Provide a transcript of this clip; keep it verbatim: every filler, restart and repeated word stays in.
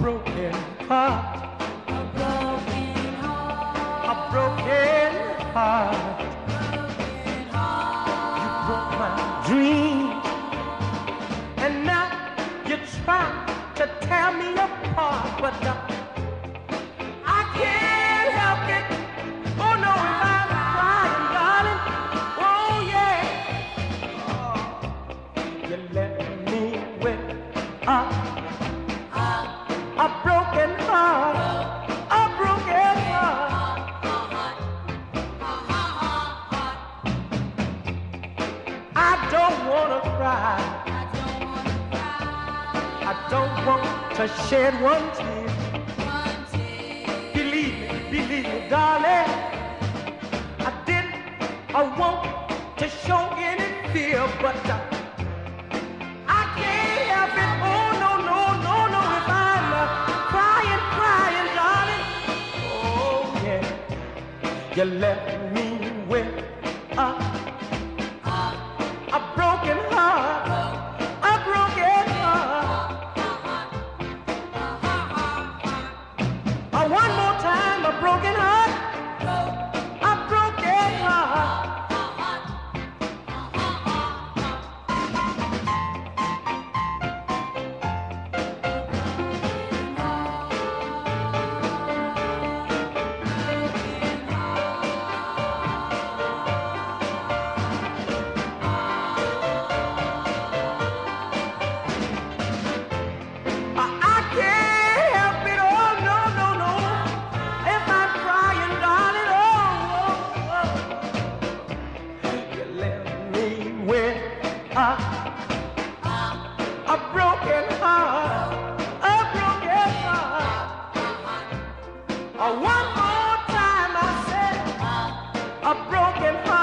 broken heart, a broken heart, a broken heart. broken heart. You broke my dream, and now you try to tear me apart, but uh, I can't help it. Oh no, if I'm crying, darling. Oh yeah. Oh, you left me with a, a broken heart, a broken heart. I don't wanna cry. I don't want to shed one tear. Believe me, believe me, darling. I didn't I want to show any fear, but uh, I can't help it. Oh no, no, no, no. If I'm uh, crying, crying, darling. Oh yeah, you left me with a a broken heart, a broken heart. Uh, one more time, a broken heart, a broken heart. I I can't help it, oh no, no, no. If I'm crying, darling, oh, oh, oh. You left me with a, a broken heart, a broken heart. Uh, one more time I said, a broken heart.